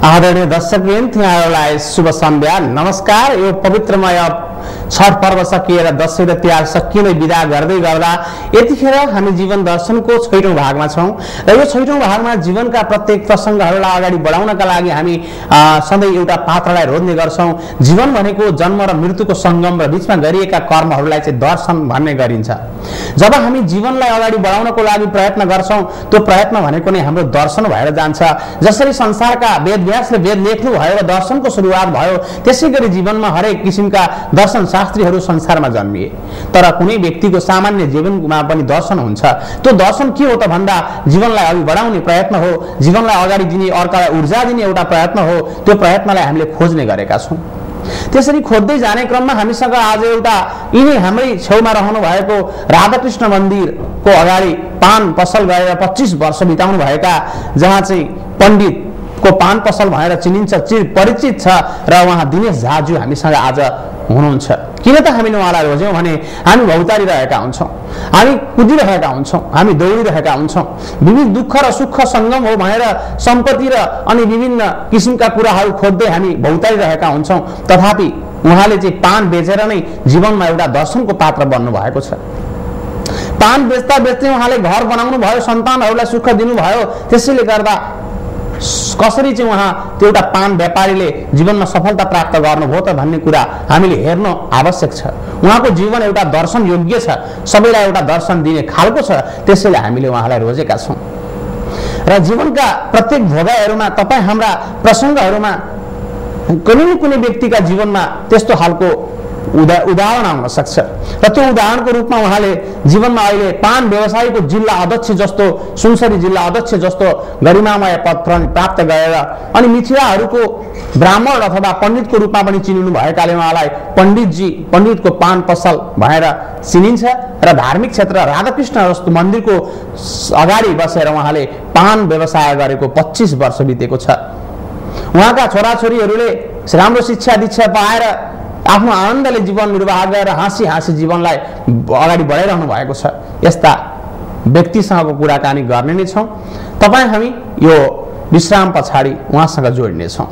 आदरणीय दर्शकवृन्द, यहाँहरूलाई शुभ सन्ध्या, नमस्कार। यो पवित्रमय छठ पर्व सकिएर दशैं र तिहार सकिने बिदा गर्दै गर्दा यतिखेर हामी जीवन दर्शनको 6औं भागमा छौं र यो 6औं भागमा जीवनका प्रत्येक प्रसंगहरूलाई अगाडि बढाउनका लागि हामी सधैँ एउटा पात्रलाई रोज्ने गर्छौं। जीवन भनेको जन्म र मृत्युको संगम र बीचमा गरिएका कर्महरूलाई चाहिँ दर्शन भन्ने गरिन्छ। जब हामी जीवनलाई अगाडि बढाउनको लागि प्रयत्न गर्छौं, त्यो प्रयत्न भनेको नै हाम्रो दर्शन भएर जान्छ। जसरी संसारका वेदव्यासले वेद लेख्नु भयो र दर्शनको सुरुवात भयो, त्यसैगरी जीवनमा हरेक किसिमका दर्शन शास्त्रीहरू संसारमा जन्मिए। तर कुनै व्यक्तिको सामान्य जीवनमा पनि दर्शन हुन्छ। त्यो दर्शन के हो त भन्दा जीवनलाई अघि बढाउने प्रयत्न हो, जीवनलाई अगाडि दिने, अर्कालाई ऊर्जा दिने एउटा प्रयत्न हो। त्यो प्रयत्नलाई हामीले खोज्ने गरेका छौं। त्यसरी खोज्दै जाने क्रममा हामीसँग आज एउटा यिनै हाम्रै छेउमा रहनु भएको राधाकृष्ण मन्दिरको अगाडि पान पसल गरेर 25 वर्ष बिताउनु भएका, जहाँ चाहिँ पण्डित को पान पसल भनेर चिनिन्छ, परिचित छ र उहाँ दिनेश झाज्यू हामीसँग आज हुनुहुन्छ। किन त हामीले उहाँलाई रोज्यौं भने हामी भौतारी रहेका हुन्छौं, हामी कुदिरहेका हुन्छौं, हामी दौडिरहेका हुन्छौं। विभिन्न दुःख र सुख संगम हो भनेर सम्पत्ति र अनि विभिन्न किसिमका कुराहरू खोज्दै हामी भौतारी रहेका हुन्छौं। तथापि उहाँले चाहिँ पान बेचेर नै जीवनमा एउटा दर्शनको पात्र बन्नु भएको छ। पान बेच्दा बेच्दै उहाँले घर बनाउनु भयो, सन्तानहरूलाई सुख दिनुभयो। त्यसैले गर्दा कसरी चाहिँ उहाँ त्यो एउटा पान व्यापारीले जीवनमा सफलता प्राप्त गर्नुभयो त भन्ने कुरा हामीले हेर्न आवश्यक छ। उहाँको जीवन एउटा दर्शन योग्य छ, सबैलाई एउटा दर्शन दिने खालको छ। त्यसैले हामीले उहाँलाई रोजेका छौं र जीवनका प्रत्येक भोगाइहरूमा, तपाईँ हाम्रा प्रसङ्गहरूमा कुनै न कुनै व्यक्तिका जीवनमा त्यस्तो खालको उदाहरण आउन सक्छ र त्यो उदाहरणको रूपमा उहाँले जीवनमा अहिले पान व्यवसायीको जिल्ला अध्यक्ष जस्तो, सुनसरी जिल्ला अध्यक्ष जस्तो गरिमामय पद प्राप्त गरेर अनि मिथिलाहरूको ब्राह्मण अथवा पण्डितको रूपमा पनि चिनिनु भएकाले उहाँलाई पण्डितको पान पसल भनेर चिनिन्छ र धार्मिक क्षेत्र राधाकृष्ण जस्तो मन्दिरको अगाडि बसेर उहाँले पान व्यवसाय गरेको 25 वर्ष बितेको छ। उहाँका छोराछोरीहरूले राम्रो शिक्षा दीक्षा पाएर आफ्नो आनन्दले जीवन निर्वाह गरेर हाँसी हाँसी जीवनलाई अगाडि बढाइरहनु भएको छ। यस्ता व्यक्तिसँगको कुराकानी गर्ने नै छौं। तपाईँ हामी यो विश्राम पछाडि उहाँसँग जोड्नेछौं।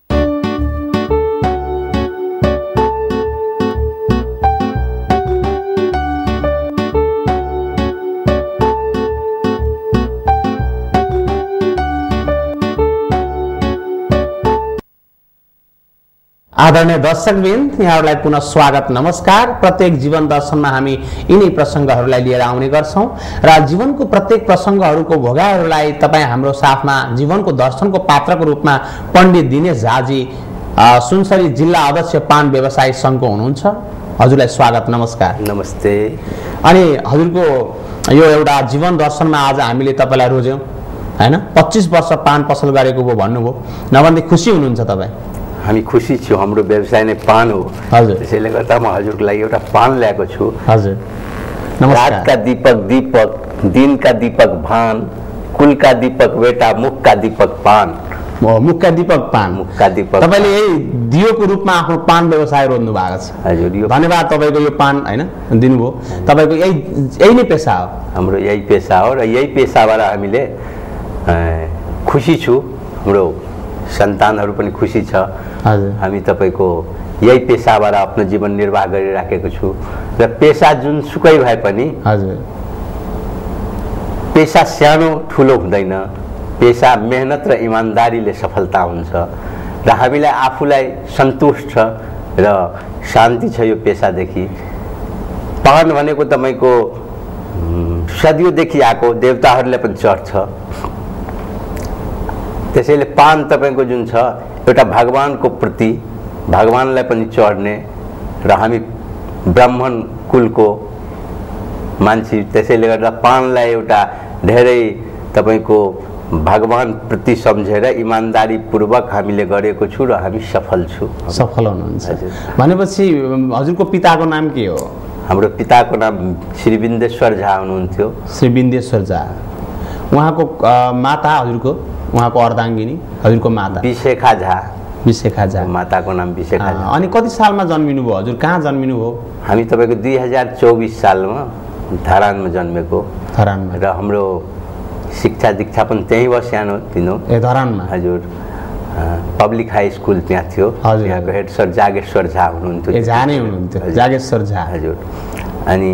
आदरणीय दर्शकवृन्द, यहाँहरूलाई पुनः स्वागत, नमस्कार। प्रत्येक जीवन दर्शनमा हामी यिनै प्रसङ्गहरूलाई लिएर आउने गर्छौं र जीवनको प्रत्येक प्रसङ्गहरूको भोगाहरूलाई तपाईँ हाम्रो साथमा जीवनको दर्शनको पात्रको रूपमा पण्डित दिनेश झाजी, सुनसरी जिल्ला अध्यक्ष पान व्यवसायी संघको हुनुहुन्छ। हजुरलाई स्वागत, नमस्कार। नमस्ते। अनि हजुरको यो एउटा जीवन दर्शनमा आज हामीले तपाईँलाई रोज्यौं हैन। 25 वर्ष पान पसल गरेको भयो भन्नुभयो, नभन्दै खुसी हुनुहुन्छ तपाईँ? हामी खुसी छौँ, हाम्रो व्यवसाय नै पान हो। हजुर, त्यसैले गर्दा म हजुरको लागि एउटा पान ल्याएको छु। हजुर, नमस्कार। रात का दीपक दीपक, दिन का दीपक भान, कुल का दीपक बेटा, मुख का दीपक पान। मुखका दीपक पान, मुखका दीपक। तपाईले यही दियोको रूपमा आफ्नो पान व्यवसाय रोज्नु भएको छ। हजुर, यो धन्यवाद तपाईको यो पान हैन दिनुभयो। तपाईको यही नै पेशा हो? हाम्रो यही पेशा हो र यही पेशाबाट हामीले खुसी छु। हाम्रो सन्तानहरू पनि खुसी छ। हजुर, हामी तपाईको यही पेशाबाट आफ्नो जीवन निर्वाह गरिराखेको छु र पेशा जुन सुकै भए पनि, हजुर, पेशा सानो ठुलो हुँदैन। पेशा मेहनत र इमानदारीले सफलता हुन्छ र हामीलाई आफूलाई सन्तुष्ट र शान्ति छ यो पेशादेखि। पान भनेको तपाईको सदियोदेखि आएको, देवताहरूले पनि चढ्छ। त्यसैले पान तपाईको जुन छ एउटा भगवानको प्रति, भगवानलाई पनि चढ्ने र हामी ब्राह्मण कुलको मान्छे, त्यसैले गर्दा पानलाई एउटा धेरै तपाईको भगवान प्रति सम्झेर इमानदारी पूर्वक हामीले गरेको छु र हामी सफल छु। सफल हुनुहुन्छ भनेपछि हजुरको पिताको नाम के हो? हाम्रो पिताको नाम श्री बिन्देश्वर झा हुनुहुन्थ्यो। श्री बिन्देश्वर झा। उहाँको माता हजुरको, उहाँको अर्धाङ्गिनी हजुरको माता? विशेखा झा। विशेखा झा, माताको नाम विशेखा झा। अनि कति सालमा जन्मिनु भयो हजुर? कहाँ जन्मिनु भयो? हामी तपाईको 2024 सालमा धरानमा जन्मेको। धरानमा। र हाम्रो शिक्षा दीक्षा पनि त्यही भयो, सानो तिनो। धरानमा? हजुर। पब्लिक हाई स्कुल त्यहाँ थियो। हजुर। यहाँको हेड सर जागेश्वर झा हुनुहुन्थ्यो। ए झा नै हुनुहुन्थ्यो, जागेश्वर झा। हजुर। अनि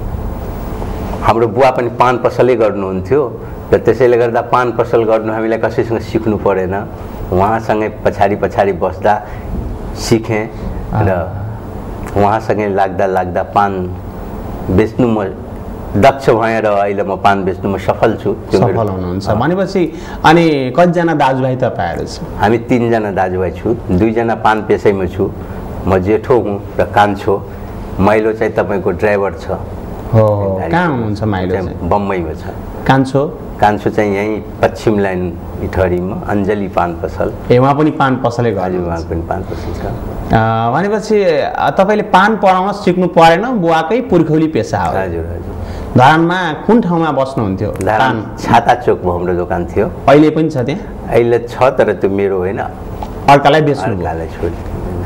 हाम्रो बुवा पनि पान पसलै गर्नुहुन्थ्यो र त्यसैले गर्दा पान पसल गर्नु हामीलाई कसैसँग सिक्नु परेन। उहाँसँगै पछाडि पछाडि बस्दा सिकेँ र उहाँसँगै लाग्दा पान बेच्नु म दक्ष भएँ र अहिले म पान बेच्नुमा सफल छु। सफल हुनुहुन्छ भनेपछि अनि कतिजना दाजुभाइ तपाईँहरू छ? हामी 3 जना दाजुभाइ छु। 2 जना पान पेसैमा छु। म जेठो हुँ र कान्छो। माइलो चाहिँ तपाईँको ड्राइभर छ। हो कहाँ हुनुहुन्छ माइलो चाहिँ? बम्बईमा छ। कान्छो चाहिँ यहीँ पश्चिम लाइन इटहरीमा अञ्जली पान पसल। ए वहाँ पनि पान पसलै गर्नु? उहाँ पनि पान पसल छ। भनेपछि तपाईँले पान पराउन सिक्नु परेन, बुवाकै पुर्खौली पेसा हो? हजुर हजुर। धरानमा कुन ठाउँमा बस्नुहुन्थ्यो? छाता चोकमा हाम्रो दोकान थियो। अहिले पनि छ त्यहाँ? अहिले छ तर त्यो मेरो होइन, अर्कालाई बेच्नु? अर्कालाई छोड्यो।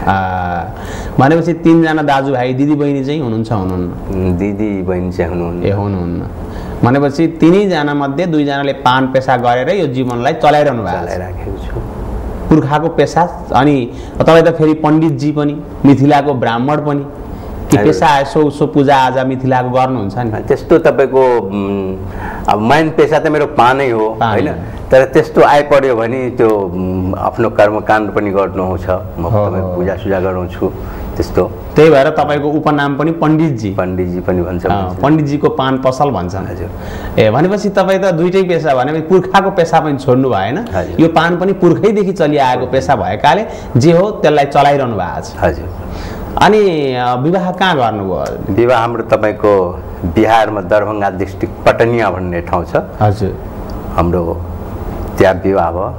भनेपछि 3 जना दाजुभाइ, दिदी बहिनी चाहिँ हुनुहुन्छ हुनुहुन्न? दिदी बहिनी चाहिँ हुनुहुन्न। ए हुनुहुन्न। भनेपछि 3 जना मध्ये 2 जनाले पान पेसा गरेर यो जीवनलाई चलाइरहनु भएको छ? चलाइराखेको छु। पुर्खाको पेसा। अनि तपाईँ त फेरि पण्डितजी पनि, मिथिलाको ब्राह्मण पनि, कि पेसा यसो उसो पूजाआजा मिथिलाको गर्नुहुन्छ नि? त्यस्तो तपाईँको अब मेन पेसा त मेरो पानै हो होइन, तर त्यस्तो आइपर्यो भने त्यो आफ्नो कर्मकाण्ड पनि गर्नु आउँछ। म तपाईँको पूजासुजा गराउँछु त्यस्तो। त्यही भएर तपाईँको उपनाम पनि पण्डितजी? पण्डितजी पनि भन्छ। पण्डितजीको पान पसल भन्छन्। हजुर। ए भनेपछि तपाईँ त दुइटै पेसा, भनेपछि पुर्खाको पेसा पनि छोड्नु भएन, यो पान पनि पुर्खैदेखि चलिआएको पेसा भएकाले जे हो त्यसलाई चलाइरहनु भएको छ? हजुर। अनि विवाह कहाँ गर्नुभयो? विवाह हाम्रो तपाईँको बिहारमा दरभङ्गा डिस्ट्रिक्ट पटनिया भन्ने ठाउँ छ। हजुर। हाम्रो त्यहाँ विवाह भयो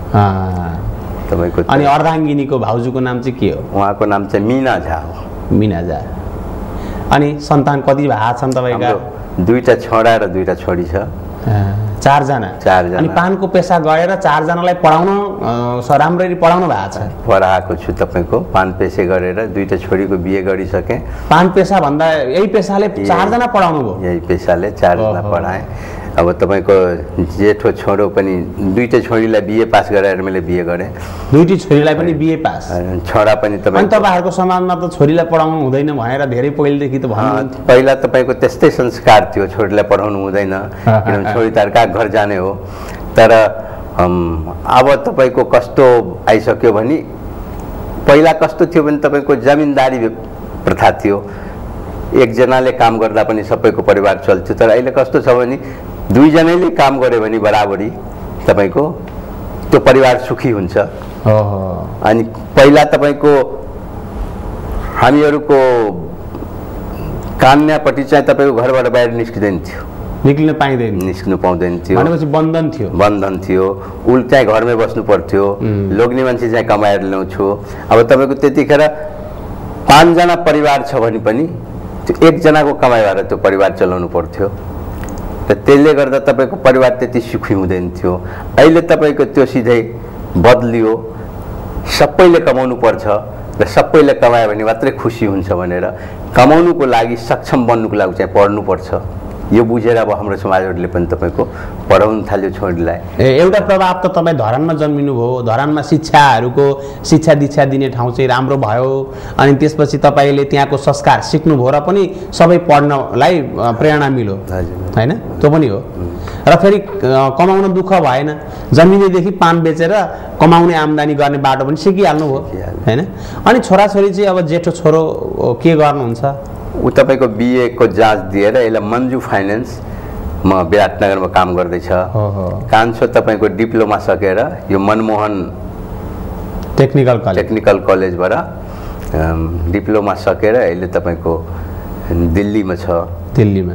तपाईँको। अनि अर्धाङ्गिनीको भाउजूको नाम चाहिँ के हो? उहाँको नाम चाहिँ मिना झा हो। मिना झा। अनि सन्तान कति भएका छन् तपाईँका? 2टा छोरा र 2टा छोरी छ। 4 जना। अनि पानको पेसा गरेर 4 जनालाई पढाउन राम्ररी पढाउनु भएको छ? पढाएको छु तपाईँको। पान पेसा गरेर 2टा छोरीको बिहे गरिसकेँ। पान पेसा भन्दा यही पेसाले 4 जना पढाउनु भयो? यही पेसाले 4 जना पढाएँ। अब तपाईँको जेठो छोरो पनि 2टा छोरीलाई बिए पास गराएर मैले बिहे गरेँ। 2टी छोरीलाई पनि बिए पास? छोरा पनि तपाईँ। अनि तपाईँहरूको समाजमा त छोरीलाई पढाउनु हुँदैन भनेर धेरै पहिलेदेखि त भन्नुहुन्थ्यो। पहिला तपाईँको त्यस्तै संस्कार थियो, छोरीलाई पढाउनु हुँदैन किनभने छोरी त अर्का घर जाने हो। तर अब तपाईँको कस्तो आइसक्यो भने पहिला कस्तो थियो भने तपाईँको जमिनदारी प्रथा थियो, एकजनाले काम गर्दा पनि सबैको परिवार चल्थ्यो। तर अहिले कस्तो छ भने 2 जनाले काम गर्यो भने बराबरी तपाईँको त्यो परिवार सुखी हुन्छ। अनि पहिला तपाईँको हामीहरूको कन्यापट्टि चाहिँ तपाईँको घरबाट बाहिर निस्किँदैन थियो, निस्किन पाइँदैन, निस्किनु पाउँदैन थियो। भनेपछि बन्धन थियो? बन्धन थियो। उल चाहिँ घरमै बस्नु पर्थ्यो, लोग्ने मान्छे चाहिँ कमाएर ल्याउँछु। अब तपाईँको त्यतिखेर 5 जना परिवार छ भने पनि त्यो 1 जनाको कमाइबाट त्यो परिवार चलाउनु पर्थ्यो र त्यसले गर्दा तपाईँको परिवार त्यति सुखी हुँदैन थियो। अहिले तपाईँको त्यो सिधै बदलियो, सबैले कमाउनु पर्छ र सबैले कमायो भने मात्रै खुसी हुन्छ भनेर कमाउनुको लागि सक्षम बन्नुको लागि चाहिँ पढ्नुपर्छ। यो बुझेर अब हाम्रो समाजहरूले पनि तपाईँको पढाउन थाल्यो छोरीलाई। एउटा प्रभाव त तपाईँ धरानमा जन्मिनु भयो, धरानमा शिक्षाहरूको शिक्षा दीक्षा दिने ठाउँ चाहिँ राम्रो भयो, अनि त्यसपछि तपाईँले त्यहाँको संस्कार सिक्नुभयो र पनि सबै पढ्नलाई प्रेरणा मिल्यो होइन? त्यो पनि हो। र फेरि कमाउन दुःख भएन, जन्मिनेदेखि पान बेचेर कमाउने आम्दानी गर्ने बाटो पनि सिकिहाल्नु भयो होइन? अनि छोराछोरी चाहिँ अब जेठो छोरो के गर्नुहुन्छ? ऊ तपाईँको बिएको जाँच दिएर यसलाई मन्जु फाइनेन्समा विराटनगरमा काम गर्दैछ। कान्छो तपाईँको डिप्लोमा सकेर यो मनमोहन टेक्निकल कलेजबाट डिप्लोमा सकेर अहिले तपाईँको दिल्लीमा छ। दिल्लीमा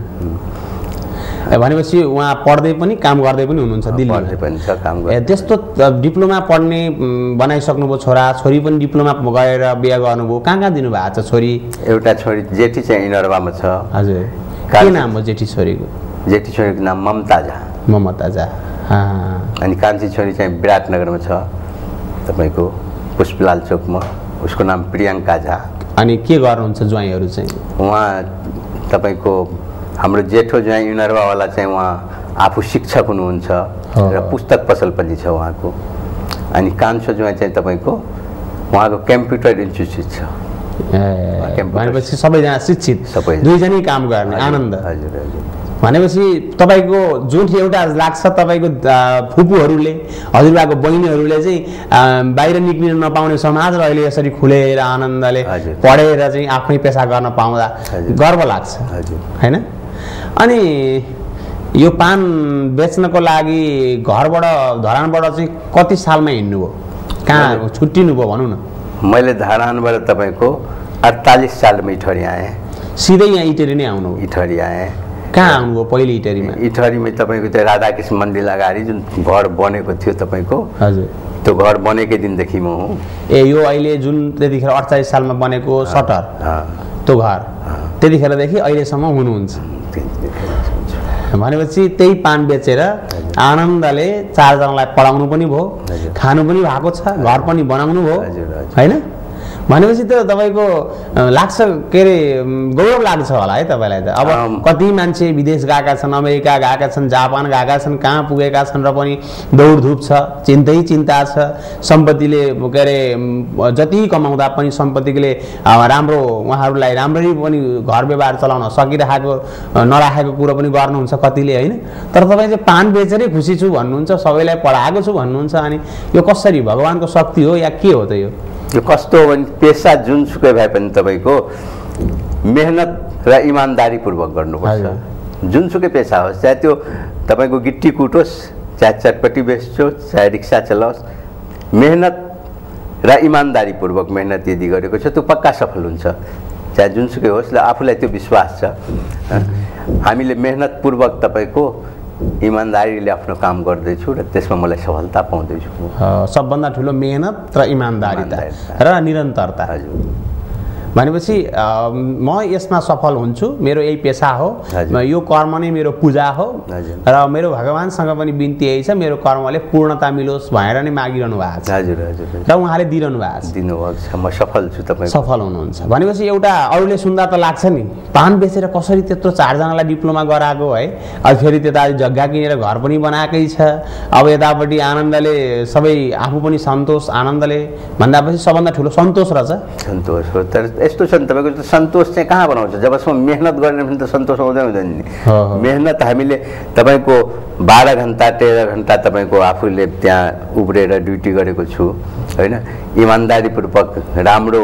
भनेपछि उहाँ पढ्दै पनि काम गर्दै पनि हुनुहुन्छ? दिल्लीमा पढ्दै पनि छ, काम गर्दै। त्यस्तो डिप्लोमा पढ्ने बनाइसक्नुभयो, छोरा छोरी पनि डिप्लोमा गएर बिहे गर्नुभयो, कहाँ कहाँ दिनुभएको छ छोरी? एउटा छोरी जेठी चाहिँ इनरवामा छ। हजुर। के नाम हो जेठी छोरीको? जेठी छोरीको नाम ममता झा। ममता झा। अनि कान्छी छोरी चाहिँ विराटनगरमा छ तपाईँको पुष्पलाल चोकमा, उसको नाम प्रियङ्का झा। अनि के गर्नुहुन्छ ज्वाइँहरू चाहिँ? उहाँ तपाईँको हाम्रो जेठो ज्वाइँ इनरवावाला चाहिँ उहाँ आफू शिक्षक हुनुहुन्छ र पुस्तक पसल पनि छ उहाँको। अनि कान्छो ज्वाइँ चाहिँ तपाईँको उहाँको कम्प्युटर इन्स्टिट्युट छ। भनेपछि सबैजना शिक्षित, सबै दुईजनै काम गर्ने। आनन्द। हजुर हजुर। भनेपछि तपाईँको जुन एउटा लाग्छ तपाईँको फुपूहरूले, हजुरबाको बहिनीहरूले चाहिँ बाहिर निक्लिन नपाउने समाज र अहिले यसरी खुलेर आनन्दले पढेर चाहिँ आफ्नै पेसा गर्न पाउँदा गर्व लाग्छ होइन। अनि यो पान बेच्नको लागि घरबाट धरानबाट चाहिँ कति सालमा हिँड्नुभयो, कहाँ छुट्टिनुभयो भनौँ न? मैले धरानबाट तपाईँको 48 सालमा इटहरी आएँ। सिधै यहाँ इटहरी नै आउनुभयो? इटहरी आएँ। कहाँ आउनुभयो पहिले इटहरीमा? इटहरीमा तपाईँको त्यो राधाकृष्ण मन्दिर अगाडि जुन घर बनेको थियो तपाईँको, हजुर, त्यो घर बनेकै दिनदेखि म हुँ। ए यो अहिले जुन त्यतिखेर 48 सालमा बनेको सटर त्यो घर त्यतिखेरदेखि अहिलेसम्म हुनुहुन्छ? भनेपछि त्यही पान बेचेर आनन्दले 4 जनालाई पढाउनु पनि भयो, खानु पनि भएको छ, घर पनि बनाउनु भयो होइन। भनेपछि त तपाईँको लाग्छ के अरे गौरव लाग्छ होला है तपाईँलाई त। अब कति मान्छे विदेश गएका छन्, अमेरिका गएका छन्, जापान गएका छन्, कहाँ पुगेका छन् र पनि दौडधुप छ, चिन्ता छ, सम्पत्तिले के अरे जति कमाउँदा पनि सम्पत्तिले राम्रो उहाँहरूलाई राम्ररी पनि घर व्यवहार चलाउन सकिरहेको नराखेको कुरो पनि गर्नुहुन्छ कतिले होइन। तर तपाईँ चाहिँ पान बेचेरै खुसी छु भन्नुहुन्छ, सबैलाई पढाएको छु भन्नुहुन्छ। अनि यो कसरी भगवानको शक्ति हो या के हो त? यो कस्तो हो भने पेसा जुनसुकै भए पनि तपाईँको मेहनत र इमान्दारीपूर्वक गर्नुपर्छ। जुनसुकै पेसा होस्, चाहे त्यो तपाईँको गिट्टी कुटोस्, चाहे चटपटी बेच्योस्, चाहे रिक्सा चलाओस्, मेहनत र इमान्दारीपूर्वक मेहनत यदि गरेको छ त्यो पक्का सफल हुन्छ। चाहे जुनसुकै होस्, ल आफूलाई त्यो विश्वास छ। हामीले मेहनतपूर्वक तपाईँको इमान्दारीले आफ्नो काम गर्दैछु र त्यसमा मलाई सफलता पाउँदैछु। सबभन्दा ठुलो मेहनत र इमान्दारिता र निरन्तरता। हजुर। भनेपछि म यसमा सफल हुन्छु, मेरो यही पेसा हो, यो कर्म नै मेरो पूजा हो र मेरो भगवानसँग पनि बिन्ती यही छ मेरो कर्मले पूर्णता मिलोस् भनेर नै मागिरहनु भएको छ। हजुर हजुर। र उहाँले दिइरहनु भएको छ। दिनुभएको छ। म सफल छु। तपाईँ सफल हुनुहुन्छ भनेपछि एउटा अरूले सुन्दा त लाग्छ नि पान बेचेर कसरी त्यत्रो 4 जनालाई डिप्लोमा गराएको है, अब फेरि त्यता जग्गा किनेर घर पनि बनाएकै छ, अब यतापट्टि आनन्दले सबै आफू पनि सन्तोष आनन्दले भन्दापछि सबभन्दा ठुलो सन्तोष रहेछ। सन्तोष हो। तर यस्तो छ नि तपाईँको सन्तोष चाहिँ कहाँ बनाउँछ? जबसम्म मेहनत गर्ने भने त सन्तोष आउँदैन नि। मेहनत हामीले तपाईँको 12 घन्टा 13 घन्टा तपाईँको आफूले त्यहाँ उब्रेर ड्युटी गरेको छु होइन। इमान्दारीपूर्वक राम्रो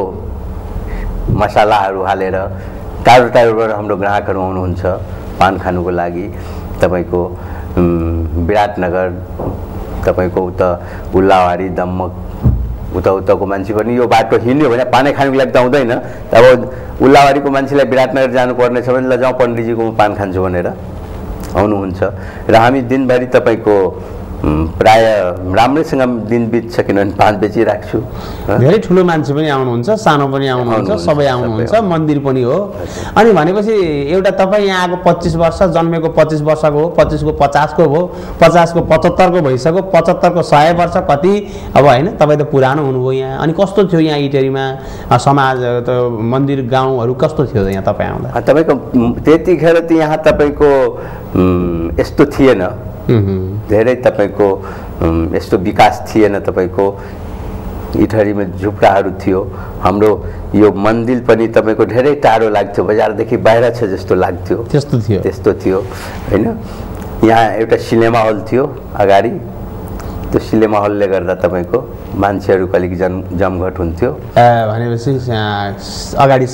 मसलाहरू हालेर टाढो टाढोबाट हाम्रो ग्राहकहरू आउनुहुन्छ पान खानुको लागि। तपाईँको विराटनगर, तपाईँको उता उल्लावारी, दम्मक, उताको मान्छे पनि यो बाटो हिँड्यो भने पानी खानुको लागि त आउँदैन। अब उल्लावारीको मान्छेलाई विराटनगर जानुपर्ने छ भने ल जाउँ पण्डितजीको म पान खान्छु भनेर आउनुहुन्छ। र हामी दिनभरि तपाईँको प्राय राम्रैसँग दिन बित्छ, किनभने पान बेचिरहेको छु। धेरै ठुलो मान्छे पनि आउनुहुन्छ, सानो पनि आउनुहुन्छ, सबै आउनुहुन्छ, मन्दिर पनि हो। अनि भनेपछि एउटा तपाईँ यहाँ आएको 25 वर्ष, जन्मेको 25 वर्षको हो, 25 को 50 को हो, 50 को 75 को भइसक्यो, 75 को 100 वर्ष कति अब होइन। तपाईँ त पुरानो हुनुभयो यहाँ। अनि कस्तो थियो यहाँ इटहरीमा समाज, मन्दिर, गाउँहरू कस्तो थियो यहाँ तपाईँ आउँदा? तपाईँको त्यतिखेर त यहाँ तपाईँको यस्तो थिएन, धेरै तपाईँको यस्तो विकास थिएन। तपाईँको इटहरीमा झुप्राहरू थियो। हाम्रो यो मन्दिर पनि तपाईँको धेरै टाढो लाग्थ्यो, बजारदेखि बाहिर छ जस्तो लाग्थ्यो। त्यस्तो थियो होइन। यहाँ एउटा सिनेमा हल थियो अगाडि, त्यो सिनेमा हलले गर्दा तपाईँको मान्छेहरूको अलिक जमघट हुन्थ्यो। भनेपछि अगाडि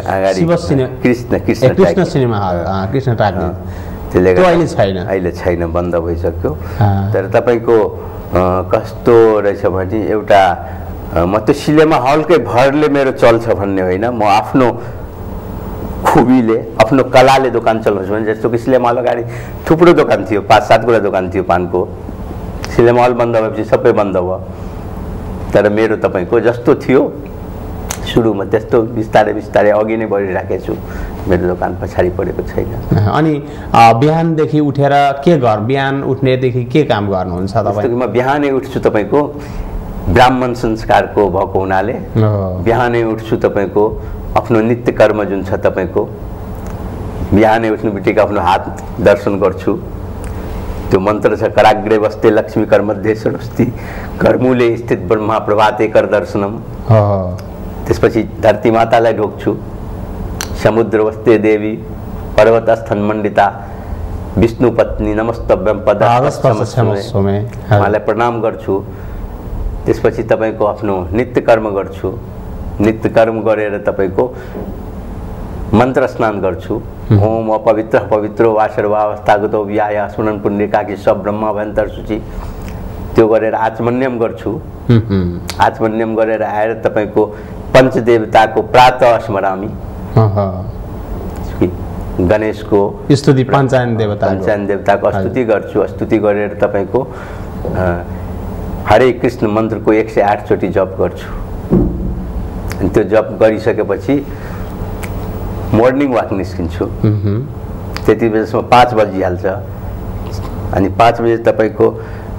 कृष्ण सिनेमा हल, कृष्ण टाकी, त्यसले अहिले छैन। अहिले छैन, बन्द भइसक्यो। तर तपाईँको कस्तो रहेछ भने एउटा म त्यो सिनेमा हलकै भरले मेरो चल्छ भन्ने होइन, म आफ्नो खुबीले आफ्नो कलाले दोकान चलाउँछु भने। जस्तो कि सिनेमा हल अगाडि थुप्रो दोकान थियो, 5-7 वटा दोकान थियो पानको। सिनेमा हल बन्द भएपछि सबै बन्द भयो। तर मेरो तपाईँको जस्तो थियो सुरुमा त्यस्तो बिस्तारै बिस्तारै अघि नै बढिराखेको छु। मेरो दोकान पछाडि परेको छैन। अनि बिहानदेखि उठेर के बिहान उठ्नेदेखि के काम गर्नुहुन्छ तपाईँ? म बिहानै उठ्छु तपाईँको ब्राह्मण संस्कारको भएको हुनाले बिहानै उठ्छु। तपाईँको आफ्नो नित्य कर्म जुन छ तपाईँको बिहानै उठ्नु बित्तिकै आफ्नो हात दर्शन गर्छु। त्यो मन्त्र छ कराग्रे बस्ते लक्ष्मी कर्मध्ये सरस्वती कर्मूले स्थित ब्रह्मा प्रभाते कर दर्शनम। त्यसपछि धरती मातालाई ढोक्छु, समुद्र वस्ते देवी पर्वत स्थन मण्डिता विष्णु पत्नी नमस्तभ्यम पदस्मै उहाँलाई प्रणाम गर्छु। त्यसपछि तपाईँको आफ्नो नित्य कर्म गर्छु, नित्य कर्म गरेर तपाईँको मन्त्र स्नान गर्छु। ओम अपवित्र पवित्रो वा सर्वावस्थागतो व्याया सुनन पुण्यका कि सब ब्रह्म भयन्तर सूची त्यो गरेर आचमन्यम गर्छु। आचमन्यम गरेर आएर तपाईँको पञ्चदेवताको प्रातः स्मरामी, गणेशको स्तुति, पञ्चायन देवताको स्तुति गर्छु। स्तुति गरेर तपाईँको हरे कृष्ण मन्त्रको 108 चोटि जप गर्छु। अनि त्यो जप गरिसकेपछि मर्निङ वाक निस्किन्छु। त्यति बेलासम्म 5 बजिहाल्छ। अनि 5 बजे तपाईँको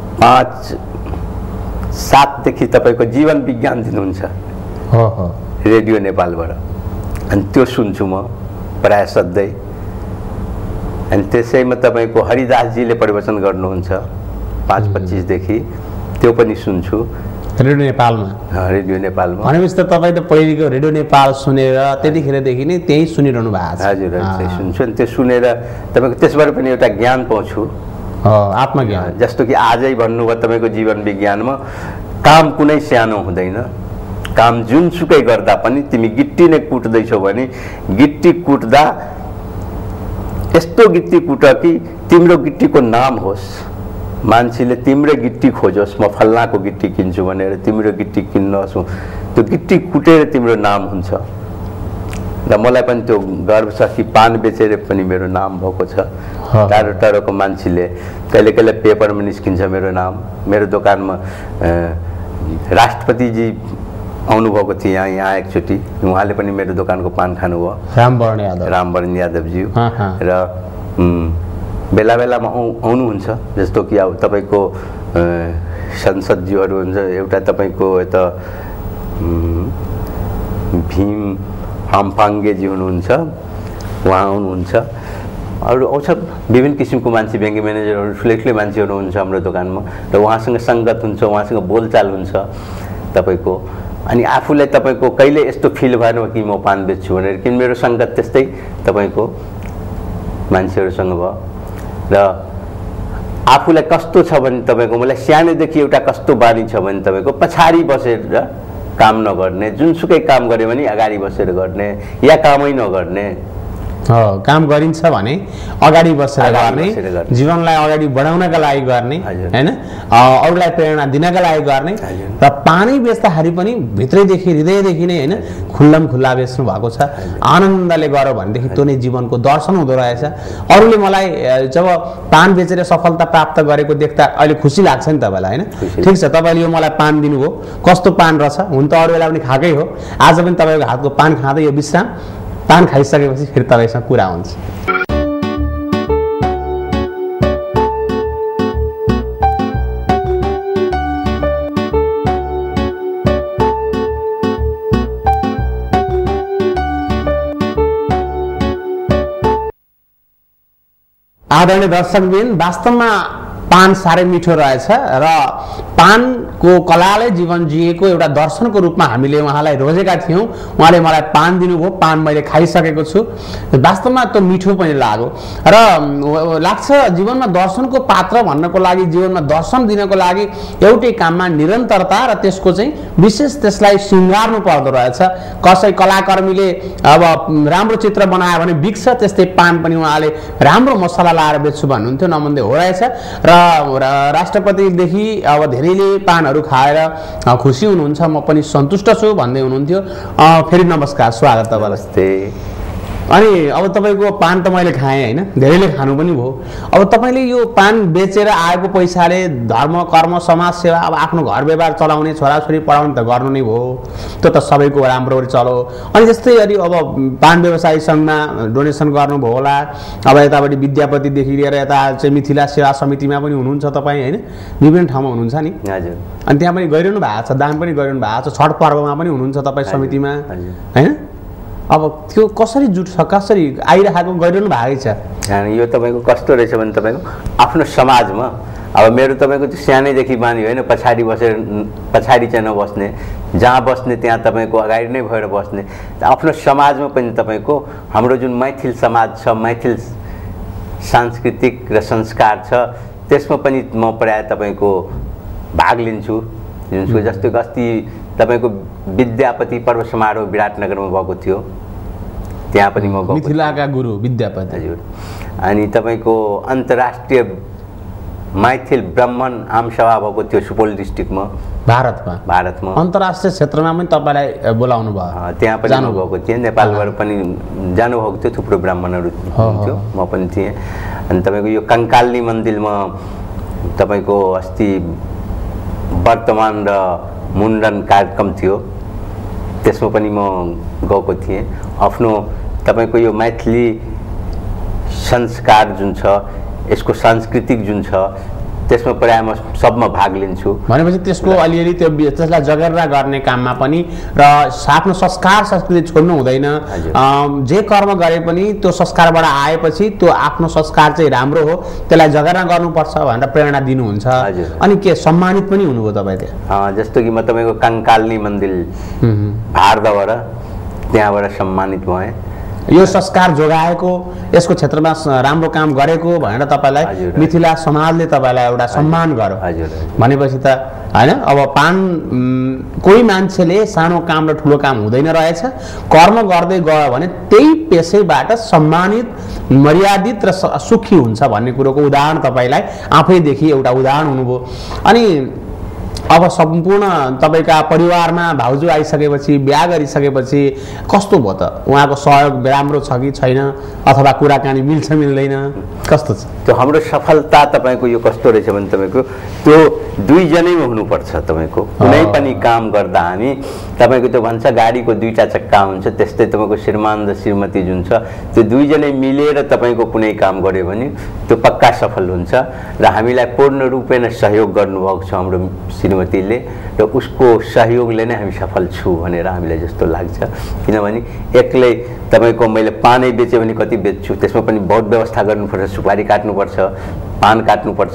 5-7 देखि तपाईँको जीवन विज्ञान दिनुहुन्छ रेडियो नेपालबाट। अनि त्यो सुन्छु म प्राय सधैँ। अनि त्यसैमा तपाईँको हरिदासजीले प्रवचन गर्नुहुन्छ 5:25 देखि, त्यो पनि सुन्छु रेडियो नेपालमा। रेडियो नेपालमा भनेपछि त तपाईँ त पहिलेको रेडियो नेपाल सुनेर त्यतिखेरदेखि नै त्यही सुनिरहनु भएको छ। हजुर, त्यही सुन्छु। अनि त्यो सुनेर तपाईँको त्यसबाट पनि एउटा ज्ञान पाउँछु, आत्मज्ञान। जस्तो कि आजै भन्नुभयो तपाईँको जीवन विज्ञानमा काम कुनै सानो हुँदैन। काम जुनसुकै गर्दा पनि तिमी गिट्टी नै कुट्दैछौ भने गिट्टी कुट्दा यस्तो गिट्टी कुट कि तिम्रो गिट्टीको नाम होस्, मान्छेले तिम्रै गिट्टी खोजोस्, म फल्लाको गिट्टी किन्छु भनेर तिम्रो गिट्टी किन्नुहोस्, त्यो गिट्टी कुटेर तिम्रो नाम हुन्छ। र मलाई पनि त्यो गर्व छ कि पान बेचेर पनि मेरो नाम भएको छ। टाढो टाढोको मान्छेले कहिले कहिले पेपरमा निस्किन्छ मेरो नाम। मेरो दोकानमा राष्ट्रपतिजी आउनुभएको थियो यहाँ एकचोटि, उहाँले पनि मेरो दोकानको पान खानुभयो, रामवरण यादवज्यू। र बेला बेलामा आउनुहुन्छ, जस्तो कि अब तपाईँको संसदज्यूहरू हुन्छ, एउटा तपाईँको यता भीम हामफाङ्गेजी हुनुहुन्छ, उहाँ आउनुहुन्छ। अरू आउँछ विभिन्न किसिमको मान्छे, ब्याङ्क म्यानेजरहरू, ठुलै ठुलै मान्छेहरू हुन्छ हाम्रो दोकानमा। र उहाँसँग सङ्गत हुन्छ, उहाँसँग बोलचाल हुन्छ तपाईँको। अनि आफूलाई तपाईँको कहिले यस्तो फिल भएन कि म पान बेच्छु भनेर, किन मेरो सङ्गत त्यस्तै तपाईँको मान्छेहरूसँग भयो। र आफूलाई कस्तो छ भने तपाईँको, मलाई सानैदेखि एउटा कस्तो बानी छ भने तपाईँको पछाडि बसेर काम नगर्ने, जुनसुकै काम गऱ्यो भने अगाडि बसेर गर्ने या कामै नगर्ने। काम गरिन्छ भने अगाडि बसेर गर्ने, जीवनलाई अगाडि बढाउनका लागि गर्ने, हैन, अरूलाई प्रेरणा दिनका लागि गर्ने। र पानी बेच्दाखेरि पनि भित्रैदेखि हृदयदेखि नै हैन खुल्लम खुल्ला बेच्नु भएको छ। आनन्दले गऱ्यो भनेदेखि त्यो नै जीवनको दर्शन हुँदो रहेछ। अरूले मलाई जब पान बेचेर सफलता प्राप्त गरेको देख्दा अहिले खुसी लाग्छ नि तपाईँलाई, हैन? ठिक छ, तपाईँले यो मलाई पान दिनुभयो, कस्तो पान रहेछ, हुन त अरू बेला पनि खाएकै हो, आज पनि तपाईँको हातको पान खाँदै यो विश्राम, पान खाइसकेपछि फेरि तपाईँसँग कुरा हुन्छ। आदरणीय दर्शकबिन, वास्तवमा पान साह्रै मिठो रहेछ र पानको कलाले जीवन जिएको एउटा दर्शनको रूपमा हामीले उहाँलाई रोजेका थियौँ। उहाँले मलाई पान दिनुभयो, पान मैले खाइसकेको छु, वास्तवमा त्यो मिठो पनि लाग्यो। र लाग्छ जीवनमा दर्शनको पात्र भन्नको लागि, जीवनमा दर्शन दिनको लागि एउटै काममा निरन्तरता र त्यसको चाहिँ विशेष त्यसलाई सिँगार्नु पर्दो रहेछ। कसै कलाकर्मीले अब राम्रो चित्र बनायो भने बिक्छ, त्यस्तै पान पनि उहाँले राम्रो मसला लाएर बेच्छु भन्नुहुन्थ्यो, नमन्दे हो रहेछ। र राष्ट्रपतिदेखि अब धेरैले पानहरू खाएर खुसी हुनुहुन्छ, म पनि सन्तुष्ट छु भन्दै हुनुहुन्थ्यो। फेरि नमस्कार, स्वागत तपाईँलाई। अनि अब तपाईँको पान त मैले खाएँ, होइन, धेरैले खानु पनि भयो। अब तपाईँले यो पान बेचेर आएको पैसाले धर्म कर्म समाज सेवा, अब आफ्नो घर व्यवहार चलाउने, छोराछोरी पढाउने त गर्नु नै भयो, त्यो त सबैको राम्ररी चलो। अनि जस्तै यदि अब पान व्यवसायी सङ्घमा डोनेसन गर्नुभयो होला, अब यतापट्टि विद्यापतिदेखि लिएर यता चाहिँ मिथिला सेवा समितिमा पनि हुनुहुन्छ तपाईँ, होइन, विभिन्न ठाउँमा हुनुहुन्छ नि। हजुर। अनि त्यहाँ पनि गरिरहनु भएको छ, दान पनि गरिरहनु भएको छ, छठ पर्वमा पनि हुनुहुन्छ तपाईँ समितिमा, होइन? अब त्यो कसरी जुट्छ कसरी आइरहेको गरिरहनु भएको छ अनि यो तपाईँको कस्तो रहेछ भने तपाईँको आफ्नो समाजमा अब मेरो तपाईँको त्यो सानैदेखि बानी होइन पछाडि चाहिँ नबस्ने जहाँ बस्ने त्यहाँ तपाईँको अगाडि नै भएर बस्ने आफ्नो समाजमा पनि तपाईँको हाम्रो जुन मैथिल समाज छ मैथिल सांस्कृतिक र संस्कार छ त्यसमा पनि म प्रायः तपाईँको भाग लिन्छु जुन जस्तो अस्ति तपाईँको विद्यापति पर्व समारोह विराटनगरमा भएको थियो त्यहाँ पनि म मिथिलाका गुरु विद्यापति हजुर अनि तपाईँको अन्तर्राष्ट्रिय मैथिल ब्राह्मण आमसभा भएको थियो सुपौल डिस्ट्रिक्टमा भारतमा अन्तर्राष्ट्रिय क्षेत्रमा पनि तपाईँलाई बोलाउनु भयो त्यहाँ पनि जानुभएको थिएँ नेपालबाट पनि जानुभएको थियो थुप्रो ब्राह्मणहरू थियो म पनि थिएँ अनि तपाईँको यो कङ्काल्नी मन्दिरमा तपाईँको अस्ति वर्तमान र मुण्डन कार्यक्रम थियो त्यसमा पनि म गएको थिएँ आफ्नो तपाईँको यो मैथिली संस्कार जुन छ यसको सांस्कृतिक जुन छ त्यसमा प्रायः म सबमा भाग लिन्छु भनेपछि त्यसको अलिअलि त्यसलाई जगेर्ना गर्ने काममा पनि र आफ्नो संस्कार संस्कृति छोड्नु हुँदैन जे कर्म गरे पनि त्यो संस्कारबाट आएपछि त्यो आफ्नो संस्कार चाहिँ राम्रो हो त्यसलाई जगेर्ना गर्नुपर्छ भनेर प्रेरणा दिनुहुन्छ अनि के सम्मानित पनि हुनुभयो तपाईँ त्यहाँ जस्तो कि म तपाईँको कङ्काल्नी मन्दिर भारतबाट त्यहाँबाट सम्मानित भएँ यो संस्कार जोगाएको यसको क्षेत्रमा राम्रो काम गरेको भनेर तपाईँलाई मिथिला समाजले तपाईँलाई एउटा सम्मान गर्यो भनेपछि त हैन अब कोही मान्छेले सानो काम र ठुलो काम हुँदैन रहेछ कर्म गर्दै गयो भने त्यही पेशैबाट सम्मानित मर्यादित र सुखी हुन्छ भन्ने कुरोको उदाहरण तपाईँलाई आफैदेखि एउटा उदाहरण हुनुभयो अनि अब सम्पूर्ण तपाईका परिवारमा भाउजू आइसकेपछि बिहा गरिसकेपछि कस्तो भयो त उहाँको सहयोग राम्रो छ कि छैन अथवा कुराकानी मिल्छ मिल्दैन कस्तो छ त्यो हाम्रो सफलता तपाईको यो कस्तो रहेछ भने तपाईको त्यो दुई जनैमा हुनुपर्छ तपाईको कुनै पनि काम गर्दा हामी तपाईको त्यो भन्छ गाडीको दुईटा चक्का हुन्छ त्यस्तै तपाईको श्रीमान र श्रीमती जुन छ त्यो दुई जनै मिलेर तपाईको कुनै काम गर्यो भने त्यो पक्का सफल हुन्छ र हामीलाई पूर्ण रूपमा सहयोग गर्नुभएको छ हाम्रो श्रीमतीले र उसको सहयोगले नै हामी सफल छु भनेर हामीलाई जस्तो लाग्छ किनभने एक्लै तपाईको मैले पानै बेचे भने कति बेच्छु त्यसमा पनि बहुत व्यवस्था गर्नुपर्छ सुपारी काट्नुपर्छ पान काट्नुपर्छ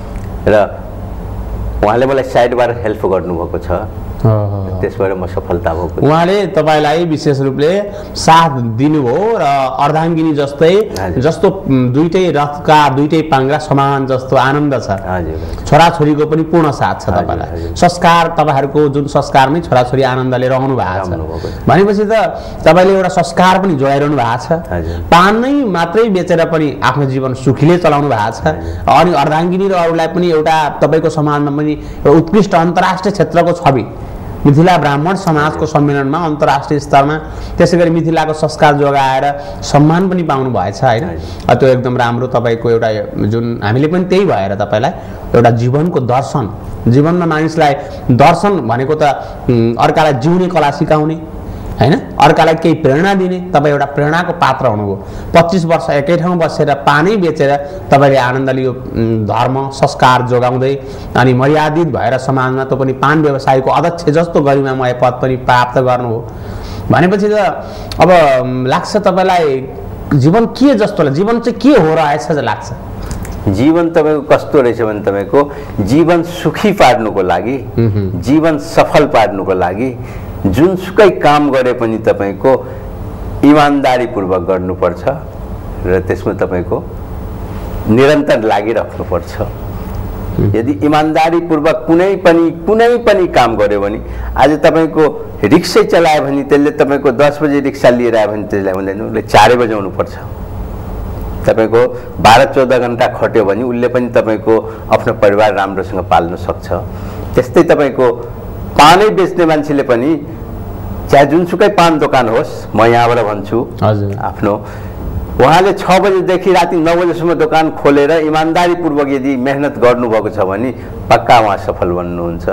र उहाँले मलाई साइडबाट हेल्प गर्नुभएको छ त्यसबाट म सफलता भएको उहाँले तपाईलाई विशेष रूपले साथ दिनुभयो र अर्धाङ्गिनी जस्तो दुईटै रथका दुईटै पाङ्ग्रा समान जस्तो आनन्द छ छोराछोरीको पनि पूर्ण साथ छ तपाईलाई संस्कार तपाईहरुको जुन संस्कारमै छोराछोरी आनन्दले रहनु भएको छ भनेपछि त तपाईले एउटा संस्कार पनि जोगाइरहनु भएको छ पान नै मात्रै बेचेर पनि आफ्नो जीवन सुखीले चलाउनु भएको छ अनि अर्धाङ्गिनी र अरूलाई पनि एउटा तपाईको समाजमा पनि उत्कृष्ट अन्तर्राष्ट्रिय क्षेत्रको छवि मिथिला ब्राह्मण समाजको सम्मेलनमा अन्तर्राष्ट्रिय स्तरमा त्यसैगरी मिथिलाको संस्कार जोगाएर सम्मान पनि पाउनु भएछ हैन त्यो एकदम राम्रो तपाईको एउटा जुन हामीले पनि त्यही भएर तपाईलाई एउटा जीवनको दर्शन जीवनमा मानिसलाई दर्शन भनेको त अर्कालाई जिउने कला सिकाउने हैन अर्कालाई केही प्रेरणा दिने तपाईं एउटा प्रेरणाको पात्र हुनुभयो 25 वर्ष एकै ठाउँ बसेर पानी बेचेर तपाईले आनन्दले यो धर्म संस्कार जोगाउँदै अनि मर्यादित भएर समाजमा त पनि पान व्यवसायको अध्यक्ष जस्तो गरिमामय पद पनि प्राप्त गर्नुभयो भनेपछि त अब लाग्छ तपाईलाई जीवन के जस्तो जीवन चाहिँ के हो रहेछ जस्तो लाग्छ जीवन तपाईको कस्तो रहेछ भने तपाईको जीवन सुखी पार्नुको लागि जीवन सफल पार्नुको लागि जुनसुकै काम गरे पनि तपाईको इमानदारी पूर्वक गर्नुपर्छ र त्यसमा तपाईको निरन्तर लागिराख्नु पर्छ यदि इमानदारी पूर्वक कुनै पनि काम गर्यो भने आज तपाईको रिक्सा चलायो भने त्यसले तपाईको 10 बजे रिक्सा लिएर आयो भने त्यसलाई भन्दैन उसले 4 बजे आउनु पर्छ तपाईको 12-14 घण्टा खट्यो भने उसले पनि तपाईको आफ्नो परिवार राम्रोसँग पाल्न सक्छ त्यस्तै तपाईको पानै बेच्ने मान्छेले पनि चाहे जुनसुकै पान दोकान होस् म यहाँबाट भन्छु आफ्नो उहाँले 6 बजेदेखि राति 9 बजेसम्म दोकान खोलेर इमानदारी पूर्वक यदि मेहनत गर्नुभएको छ भने पक्का उहाँ सफल बन्नुहुन्छ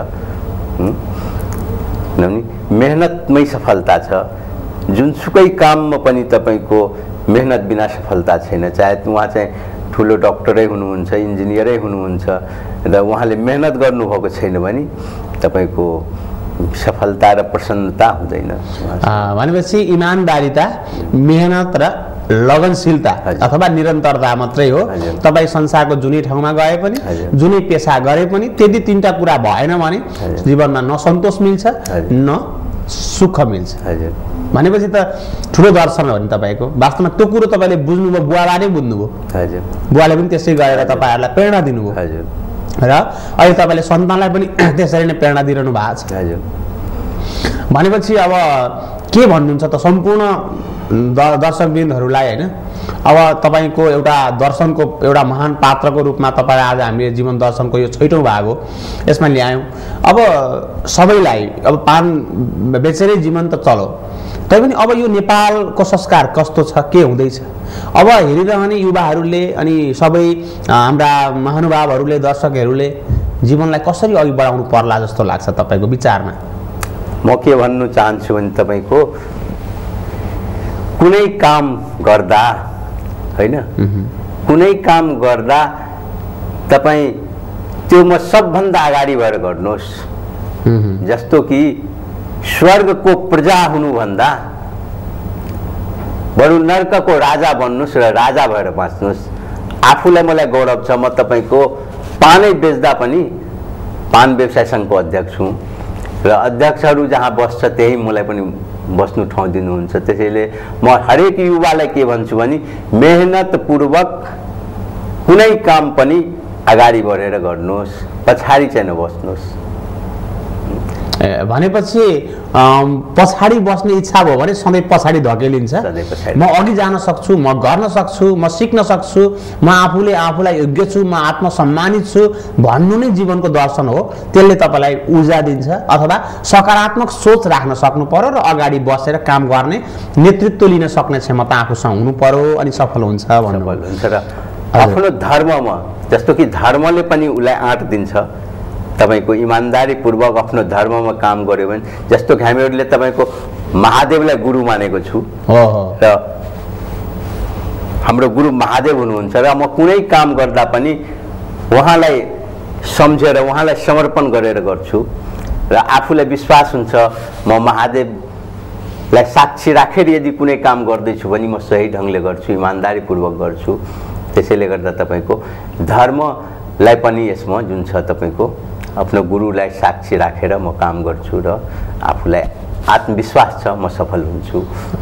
मेहनतमै सफलता छ जुनसुकै काममा पनि तपाईको मेहनत बिना सफलता छैन चाहे उहाँ चाहिँ ठुलो डाक्टरै हुनुहुन्छ इन्जिनियरै हुनुहुन्छ र उहाँले मेहनत गर्नुभएको छैन भने तपाईको सफलता र प्रसन्नता हुँदैन। भनेपछि इमानदारिता, मेहनत र लगनशीलता अथवा निरन्तरता मात्रै हो। तपाईँ संसारको जुनै ठाउँमा गए पनि, जुनै पेसा गरे पनि त्यति तीनटा कुरा भएन भने जीवनमा न सन्तोष मिल्छ न सुख मिल्छ। भनेपछि त ठुलो दर्शन हो नि तपाईँको। वास्तवमा त्यो कुरो तपाईँले बुझ्नुभयो, बुवालाई नै बुझ्नुभयो, बुवाले पनि त्यसै गरेर तपाईँहरूलाई प्रेरणा दिनुभयो र अहिले तपाईँले सन्तानलाई पनि त्यसरी नै प्रेरणा दिइरहनु भएको छ। भनेपछि अब के भन्नुहुन्छ त सम्पूर्ण दर्शकवृन्दहरूलाई होइन, अब तपाईँको एउटा दर्शनको एउटा महान पात्रको रूपमा तपाईँ आज हामीले जीवन दर्शनको यो 6औं भाग हो यसमा ल्यायौँ। अब सबैलाई अब पान बेचेरै जीवन त चलो, तैपनि अब यो नेपालको संस्कार कस्तो छ, के हुँदैछ, अब हेरिरहने युवाहरूले अनि सबै हाम्रा महानुभावहरूले, दर्शकहरूले जीवनलाई कसरी अघि बढाउनु पर्ला जस्तो लाग्छ तपाईँको विचारमा? म के भन्नु चाहन्छु भने तपाईँको कुनै काम गर्दा होइन, कुनै काम गर्दा तपाईँ त्यो म सबभन्दा अगाडि भएर गर्नुहोस्। जस्तो कि स्वर्गको प्रजा हुनुभन्दा बरु नर्कको राजा बन्नुहोस् र राजा भएर बाँच्नुहोस्। आफूलाई मलाई गौरव छ, म तपाईँको पानै बेच्दा पनि पान व्यवसाय सङ्घको अध्यक्ष हुँ र अध्यक्षहरू जहाँ बस्छ त्यही मलाई पनि बस्नु ठाउँ दिनुहुन्छ। त्यसैले म हरेक युवालाई के भन्छु भने मेहनतपूर्वक कुनै काम पनि अगाडि बढेर गर्नुहोस्, पछाडि चाहिँ नबस्नुहोस्। भनेपछि पछाडि बस्ने इच्छा भयो भने सधैँ पछाडि धकेलिन्छ। म अघि जान सक्छु, म गर्न सक्छु, म सिक्न सक्छु, म आफूले आफूलाई योग्य छु, म आत्मसम्मानित छु भन्नु नै जीवनको दर्शन हो। त्यसले तपाईँलाई ऊर्जा दिन्छ अथवा सकारात्मक सोच राख्न सक्नु पर्यो र अगाडि बसेर काम गर्ने नेतृत्व लिन सक्ने क्षमता आफूसँग हुनु पर्यो अनि सफल हुन्छ भन्नुहुन्छ। र आफ्नो धर्ममा जस्तो कि धर्मले पनि उसलाई आँट दिन्छ। तपाईको इमानदारीपूर्वक आफ्नो धर्ममा काम गर्यो भने, जस्तो कि हामीहरूले तपाईको महादेवलाई गुरु मानेको छु र हाम्रो गुरु महादेव हुनुहुन्छ र म कुनै काम गर्दा पनि उहाँलाई सम्झेर उहाँलाई समर्पण गरेर गर्छु र आफूलाई विश्वास हुन्छ म महादेवलाई साक्षी राखेर यदि कुनै काम गर्दैछु भने म सही ढङ्गले गर्छु, इमानदारीपूर्वक गर्छु। त्यसैले गर्दा तपाईको धर्मलाई पनि यसमा जुन छ तपाईको आफ्नो गुरुलाई साक्षी राखेर म काम गर्छु र आफूलाई आत्मविश्वास छ म सफल हुन्छु।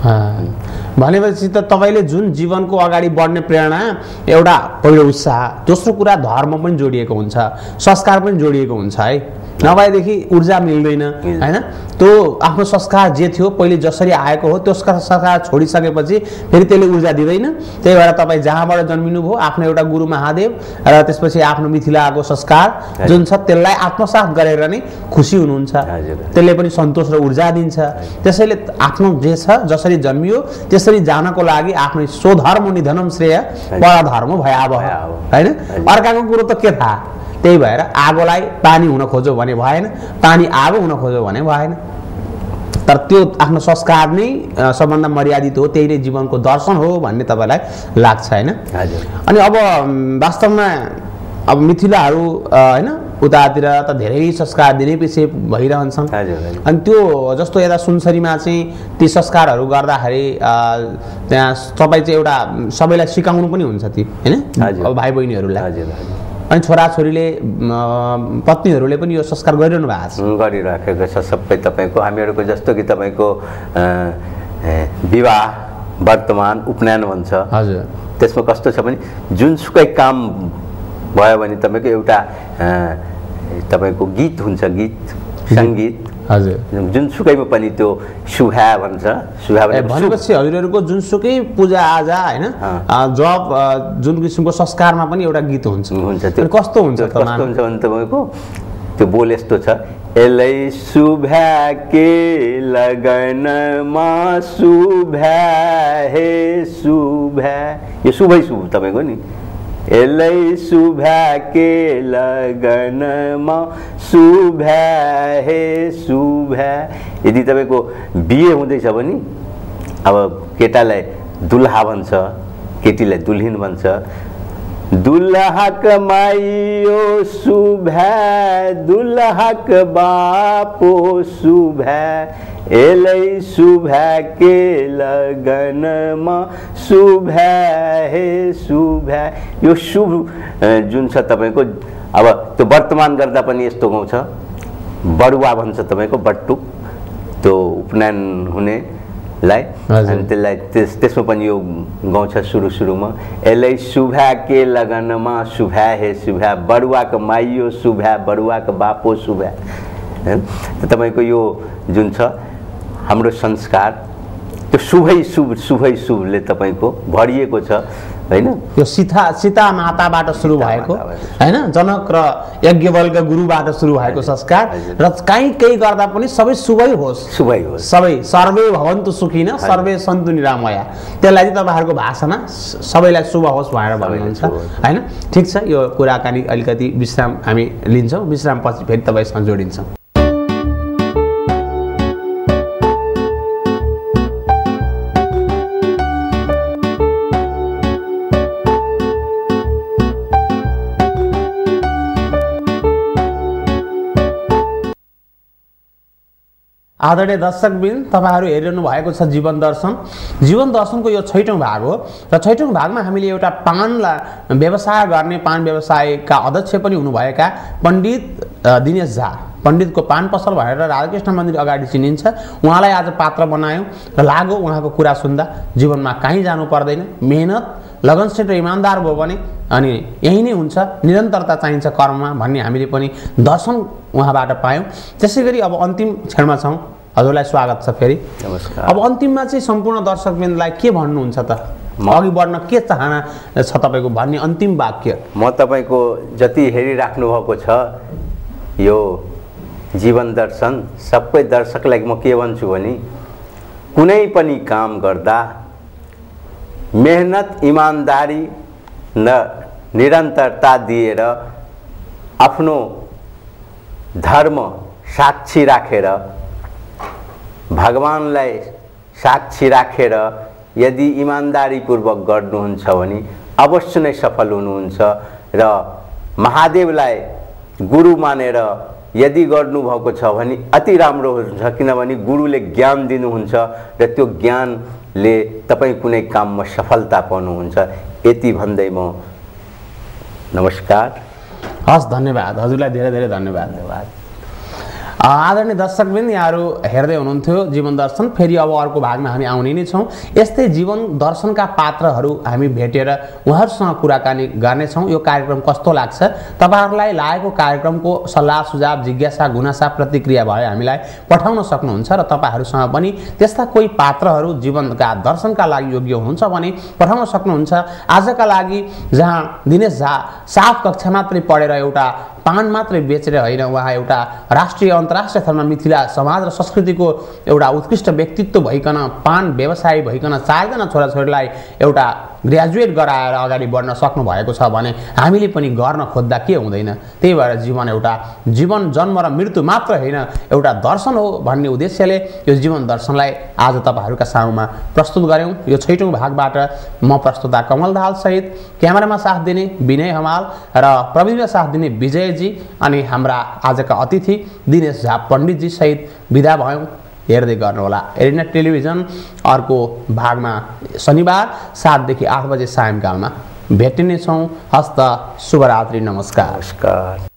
भनेपछि त तपाईँले जुन जीवनको अगाडि बढ्ने प्रेरणा, एउटा पहिलो उत्साह, दोस्रो कुरा धर्म पनि जोडिएको हुन्छ, संस्कार पनि जोडिएको हुन्छ है। नभएदेखि ऊर्जा मिल्दैन हैन। त्यो आफ्नो संस्कार जे थियो पहिले जसरी आएको हो त्यो संस्कार छोडिसकेपछि फेरि त्यसले ऊर्जा दिँदैन। त्यही भएर तपाईँ जहाँबाट जन्मिनु भयो आफ्नो एउटा गुरु महादेव र त्यसपछि आफ्नो मिथिलाको संस्कार जुन छ त्यसलाई आत्मसात गरेर नै खुसी हुनुहुन्छ। त्यसले पनि सन्तोष र ऊर्जा दिन्छ। त्यसैले आफ्नो जे छ जसरी जन्मियो त्यसरी जानको लागि आफ्नो स्वधर्म निधनम श्रेय परधर्म भयावह हैन। अर्काको कुरो त के थाहा। त्यही भएर आगोलाई पानी हुन खोज्यो भने भएन, पानी आगो हुन खोज्यो भने भएन। तर त्यो आफ्नो संस्कार नै सबभन्दा मर्यादित हो, त्यही नै जीवनको दर्शन हो भन्ने तपाईँलाई लाग्छ हैन। अनि अब वास्तवमा अब मिथिलाहरू हैन उतातिर त धेरै संस्कार दिने पछि भइरहन्छन्। अनि त्यो जस्तो यता सुनसरीमा चाहिँ ती संस्कारहरू गर्दाखेरि त्यहाँ तपाईँ चाहिँ एउटा सबैलाई सिकाउनु पनि हुन्छ ती हैन, अब भाइ बहिनीहरूलाई। अनि छोराछोरीले पत्नीहरूले पनि यो संस्कार गरिरहनु भएको छ, गरिराखेको छ सबै। तपाईँको हामीहरूको जस्तो कि तपाईँको विवाह, वर्तमान, उपनयन भन्छ। हजुर। त्यसमा कस्तो छ भने जुनसुकै काम भयो भने तपाईँको एउटा तपाईँको गीत हुन्छ, गीत सङ्गीत। हजुर। जुनसुकैमा पनि त्यो सुहा भन्छ। सुहा भनेपछि हजुरहरूको जुनसुकै पूजा आजा होइन जब जुन किसिमको संस्कारमा पनि एउटा गीत हुन्छ। त्यो कस्तो हुन्छ? कस्तो हुन्छ भने तपाईँको त्यो बोल यस्तो छ, एलै सुभा के लगनमा सुभा हे सुभा। यो शुभै शुभ तपाईँको नि, एलै सुभा के लगनमा सुभा हे सुभा। यदि तपाईँको बिहे हुँदैछ भने अब केटालाई दुल्हा भन्छ, केटीलाई दुल्हिन भन्छ। दुल्हाक माइयो शुभै दुल्हाक बापो शुभै एलै शुभै के लगनमा शुभै हे शुभै। यो शुभ जुन छ तपाईको अब त्यो वर्तमान गर्दा पनि यस्तो गाउँछ बडुवा भन्छ तपाईको बट्टु त्यो उपनयन हुनेलाई अनि त्यसलाई त्यसमा पनि यो गाउँछ सुरु सुरुमा एलै शुभै के लगनमा शुभै हे शुभै बडुवाको माइयो शुभै बडुवाको बापो शुभै। तपाईको यो जुन छ हाम्रो संस्कार त्यो शुभै शुभ शुभै शुभले तपाईको भरिएको छ हैन। यो सीता माताबाट सुरु भएको हैन, जनक र यज्ञवल्क्य गुरुबाट सुरु भएको संस्कार र केही गर्दा पनि सबै शुभै होस् सबै सर्वे भवन्तु सुखिन सर्वे सन्तु निरामया। त्यसलाई चाहिँ तपाईहरुको भाषामा सबैलाई शुभ होस् भनेर भन्नुहुन्छ हैन। ठीक छ, यो कुराकानी अलिकति विश्राम हामी लिन्छौं, विश्रामपछि फेरि तपाईसँग जोडिन्छौं। आदरणीय दर्शकवृन्द, तपाईहरु हेरिरहनु भएको छ जीवन दर्शन। जीवन दर्शनको यो 6औं भाग हो र 6औं भागमा हामीले एउटा पान व्यवसाय गर्ने पान व्यवसायका अध्यक्ष पनि हुनुभएका पण्डित दिनेश झा, पण्डितको पान पसल भएर राधाकृष्ण मन्दिर अगाडि चिनिन्छ, उहाँलाई आज पात्र बनायौं र लाग्यो उहाँको कुरा सुन्दा जीवनमा कहीँ जानु पर्दैन, मेहनत लगनशील र इमानदार भयो भने अनि यही नै हुन्छ, निरन्तरता चाहिन्छ कर्ममा भन्ने हामीले पनि दर्शन उहाँबाट पायौं। त्यसैगरी अब अन्तिम क्षणमा छौं, हजुरलाई स्वागत छ फेरि। नमस्कार। अब अन्तिममा चाहिँ सम्पूर्ण दर्शकवृन्दलाई के भन्नुहुन्छ त, अघि बढ्न के चाहना छ तपाईको भन्ने अन्तिम वाक्य? म तपाईको जति हेरिराख्नु भएको छ यो जीवन दर्शन सबै दर्शकलाई म के भन्छु भने कुनै पनि काम गर्दा मेहनत इमानदारी न निरन्तरता दिएर आफ्नो धर्म साक्षी राखेर भगवानलाई साक्षी राखेर यदि इमानदारीपूर्वक गर्नुहुन्छ भने अवश्य नै सफल हुनुहुन्छ र महादेवलाई गुरु मानेर यदि गर्नुभएको छ भने अति राम्रो हुन्छ, किनभने गुरुले ज्ञान दिनुहुन्छ र त्यो ज्ञानले तपाईँ कुनै काममा सफलता पाउनुहुन्छ। यति भन्दै म नमस्कार। हस्, धन्यवाद हजुरलाई, धेरै धेरै धन्यवाद। आदरणीय दर्शकवृन्द, यहाँहरू हेर्दै हुनुहुन्थ्यो जीवन दर्शन। फेरि अब अर्को भागमा हामी आउने नै छौँ। यस्तै जीवन दर्शनका पात्रहरू हामी भेटेर उहाँहरूसँग कुराकानी गर्नेछौँ। यो कार्यक्रम कस्तो लाग्छ, तपाईहरुलाई लागेको कार्यक्रमको सल्लाह सुझाव जिज्ञासा गुनासा प्रतिक्रिया भए हामीलाई पठाउन सक्नुहुन्छ र तपाईहरुसँग पनि त्यस्ता कोही पात्रहरू जीवनका दर्शनका लागि योग्य हुनुहुन्छ भने पठाउन सक्नुहुन्छ। आजका लागि जहाँ दिनेश झा 7 कक्षा मात्रै पढेर एउटा पान मात्रै बेचेर होइन, उहाँ एउटा राष्ट्रिय अन्तर्राष्ट्रिय स्तरमा मिथिला समाज र संस्कृतिको एउटा उत्कृष्ट व्यक्तित्व भइकन पान व्यवसायी भइकन 4 जना छोराछोरीलाई एउटा ग्रेजुएट गराएर अगाडि बढ्न सक्नु भएको छ भने हामीले पनि गर्न खोज्दा के हुँदैन। त्यही भएर जीवन जन्म र मृत्यु मात्र होइन, एउटा दर्शन हो भन्ने उद्देश्यले यो जीवन दर्शनलाई आज तपाईहरुका सामुमा प्रस्तुत गर्यौं। यो 6औं भागबाट म प्रस्तुता कमल दाहाल सहित क्यामेरामा साथ दिने विनय हमाल र प्रविधिमा साथ दिने विजयजी अनि हाम्रा आजका अतिथि दिनेश झा पण्डितजी सहित बिदा भयौं। हेर्दै गर्नुहोला एरिना टेलिभिजन। अर्को भागमा शनिबार 7 देखि 8 बजे सायंकालमा भेटिनेछौँ। हस्त शुभरात्रि, नमस्कार।